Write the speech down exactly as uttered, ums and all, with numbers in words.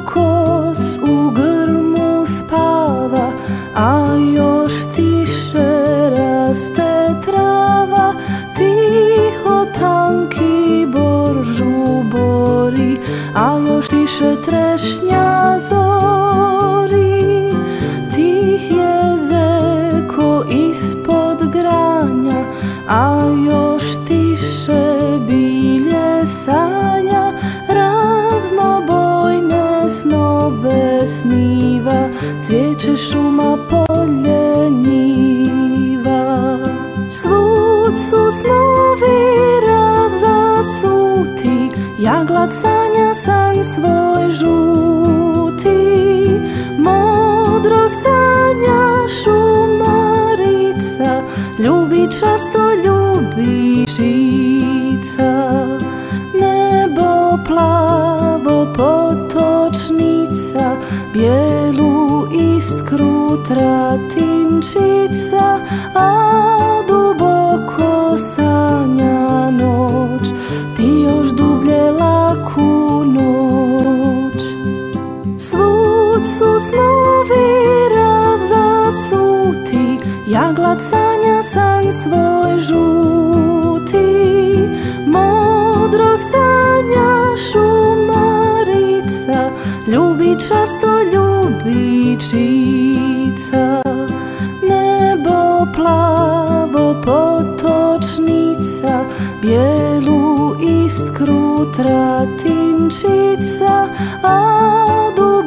kos u grmu spava, a još tiše raste trava. Tiho tanki bor žubori, a još tiše trešnja zori. Tih je zeko ispod granja, a još tiše bilje sanja. Raznobojne snove sniva, cvijeće, šuma, polje, njiva. Svud su snovi razasuti, jaglad sanja san svoj žuti. Modro sanja šumarica, ljubi často, ljubi žica. Nebo plavo, potočnica, bijelu iskru tratinčica, a duboko sanja noć, ti još dublje laku noć. Svud su snovi razasuti, jaglad sanja san svoj žuti. Modro sanja šumarica, ljubi často, ljubi žica. Nebo plavo, potočnica, bijelu iskru tratinčica, a